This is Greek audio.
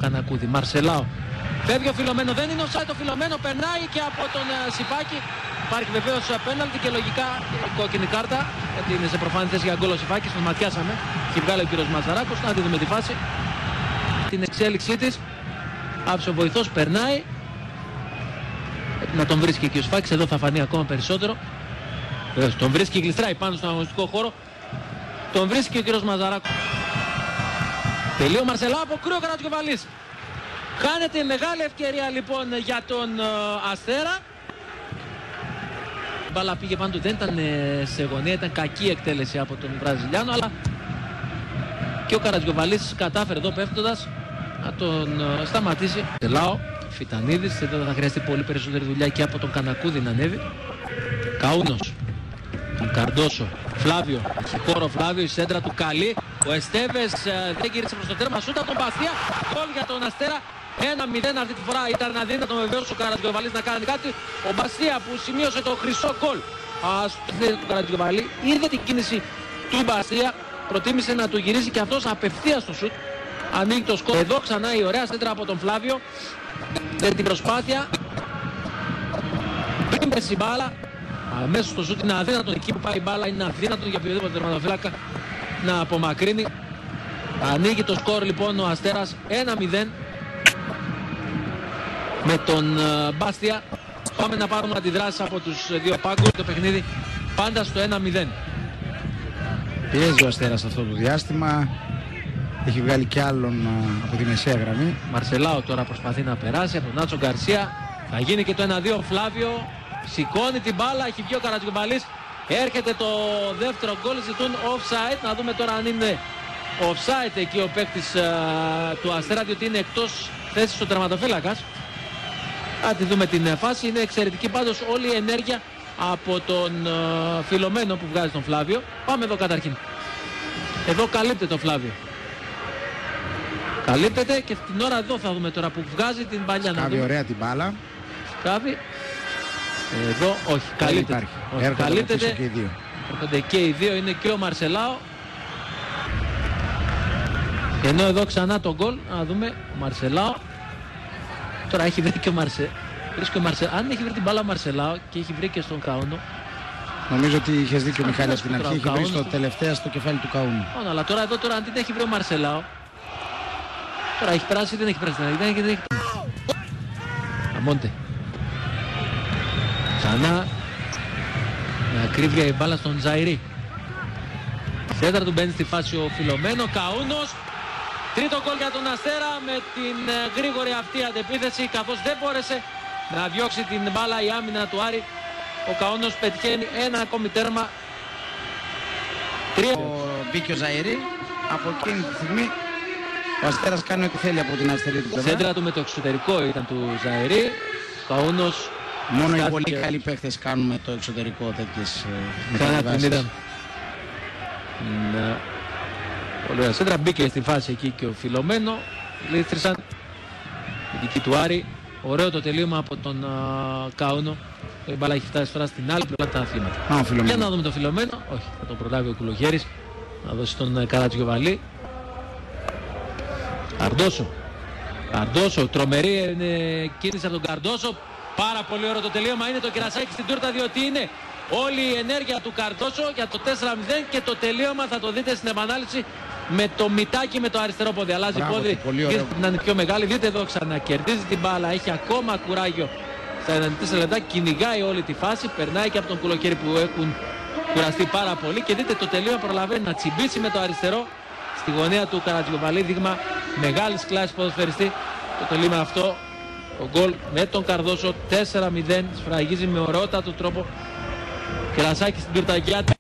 Κανακούδη. Μαρσελάο. Φεύγει ο Φιλομένο, δεν είναι offside, το Φιλομένο περνάει και από τον Σιφάκη. Υπάρχει βεβαίως πέναλτι και λογικά κόκκινη κάρτα, γιατί είναι σε προφανή θέση για γκολ ο Σιφάκης, τον ματιάσαμε. Έχει βγάλει ο κύριος Μαζαράκος, να τη δούμε τη φάση. Την εξέλιξή της, άφησε ο βοηθός, περνάει. Να τον βρίσκει και ο Σιφάκης, εδώ θα φανεί ακόμα περισσότερο. Τον βρίσκει, γλιστράει πάνω στον αγωνιστικό χώρο. Τον βρίσκει ο κύριος Μαζαράκος. Τελείω Μαρσελά, αποκρούει ο Καρατζιοβαλής. Χάνεται μεγάλη ευκαιρία λοιπόν για τον Αστέρα. Η μπάλα πήγε πάνω του, δεν ήταν σε γωνία, ήταν κακή εκτέλεση από τον Βραζιλιάνο, αλλά και ο Καρατζιοβαλής κατάφερε εδώ πέφτοντας να τον σταματήσει. Τελάω, Φιτανίδης, εδώ θα χρειαστεί πολύ περισσότερη δουλειά και από τον Κανακούδη να ανέβει. Καούνος, τον Καρντόσο, Φλάβιο, έχει χώρο Φλάβιο, η σέντρα του καλή. Ο Εστέβες δεν γύρισε προς το τέρμα, σούτα τον Μπαστία, γκολ για τον Αστέρα. 1-0 αυτή τη φορά, ήταν αδύνατο βεβαίως ο Καρατζιοβαλής να κάνει κάτι. Ο Μπαστία που σημείωσε το χρυσό γκολ του Καρατζιοβαλή, είδε την κίνηση του Μπαστία, προτίμησε να του γυρίσει και αυτός απευθείας στο σουτ. Ανοίγει το σκορ. Εδώ ξανά η ωραία σέντρα από τον Φλάβιο. Με την προσπάθεια. Πριν πέσει η μπάλα, αμέσως στο σουτ είναι αδύνατο. Εκεί που πάει η μπάλα είναι αδύνατο για οποιοδήποτε τερματοφύλακα να απομακρύνει. Ανοίγει το σκορ λοιπόν ο Αστέρας 1-0 με τον Μπάστια. Πάμε να πάρουμε αντιδράσεις από τους δύο πάγκους. Το παιχνίδι πάντα στο 1-0. Πιέζει ο Αστέρας αυτό το διάστημα. Έχει βγάλει κι άλλον από τη μεσαία γραμμή. Μαρσελάο τώρα προσπαθεί να περάσει από τον Νάτσο Γκαρσία. Θα γίνει και το 1-2. Φλάβιο σηκώνει την μπάλα. Έχει βγει ο Καρατζιοβαλής. Έρχεται το δεύτερο γκολ. Ζητούν offside. Να δούμε τώρα αν είναι offside εκεί ο παίκτης του Αστέρα, διότι είναι εκτός θέσης ο τερματοφύλακας. Θα τη δούμε την φάση. Είναι εξαιρετική πάντως όλη η ενέργεια από τον Φιλομένο που βγάζει τον Φλάβιο. Πάμε εδώ καταρχήν. Εδώ καλύπτεται ο Φλάβιο. Καλύπτεται και την ώρα εδώ θα δούμε τώρα που βγάζει την παλιά. Σκάβει ωραία την μπάλα. Σκάβει. Εδώ όχι, καλύπτεται. Όχι, καλύπτεται και οι δύο. Έρχονται και οι δύο, είναι και ο Μαρσελάο. Ενώ εδώ ξανά το γκολ, να δούμε, ο Μαρσελάο. Τώρα έχει βρει και ο Μαρσελάο. Αν έχει βρει την μπάλα ο Μαρσελάο και έχει βρει και στον Καούνο. Νομίζω ότι είχες δίκιο Μιχάλη στην αρχή, έχει βρει στο τελευταία στο κεφάλι του Καούνου. Αλλά τώρα εδώ τώρα αν την έχει βρει ο Μαρσελάο. Τώρα έχει περάσει ή δεν έχει περάσει. Δεν έχει... Αμόντε. Ξανά με ακρίβεια η μπάλα στον Ζαϊρή. Σέντρα του μπαίνει στη φάση ο Φιλομένο. Καούνος. Τρίτο γκολ για τον Αστέρα με την γρήγορη αυτή αντεπίθεση, καθώς δεν μπόρεσε να διώξει την μπάλα η άμυνα του Άρη. Ο Καούνος πετυχαίνει ένα ακόμη τέρμα. Μπήκε ο Ζαϊρή. Από εκείνη τη στιγμή ο Αστέρας κάνει ό,τι θέλει από την αριστερή του πλευρά. Σέντρα του με το εξωτερικό ήταν του Ζαϊρή. Καούνος. Μόνο οι πολύ καλοί παίχτες κάνουν με το εξωτερικό τέτοιες μεταβάσεις. Πολύ ωραία σέντρα, μπήκε στη φάση εκεί και ο Φιλομένο. Λύθρισαν η δική του Άρη. Ωραίο το τελείωμα από τον Καούνο. Η μπάλα έχει φτάσει τώρα στην άλλη πλευρά τα αθλήματα. Για να δούμε τον Φιλομένο. Όχι, θα τον προλάβει ο Κουλογέρης. Να δώσει τον Καρατζιοβαλή. Καρντόσο, τρομερή κίνηση από τον Καρντόσο. Πάρα πολύ ωραίο το τελείωμα. Είναι το κερασάκι στην τούρτα, διότι είναι όλη η ενέργεια του Καρντόσο για το 4-0 και το τελείωμα θα το δείτε στην επανάληψη με το μυτάκι με το αριστερό πόδι. Αλλάζει πόδι να είναι πιο μεγάλη. Δείτε εδώ ξανακερδίζει την μπάλα. Έχει ακόμα κουράγιο στα 94 λεπτά. Κυνηγάει όλη τη φάση. Περνάει και από τον Κουλοκέρι που έχουν κουραστεί πάρα πολύ. Και δείτε το τελείωμα προλαβαίνει να τσιμπήσει με το αριστερό στη γωνία του Καρατζιοβαλή. Δείγμα μεγάλης κλάσης ποδοσφαιριστή. Το τελείωμα αυτό. Ο γκολ με τον Καρδόσο 4-0. Σφραγίζει με ωραιότατο τρόπο. Κερασάκι στην τούρτα για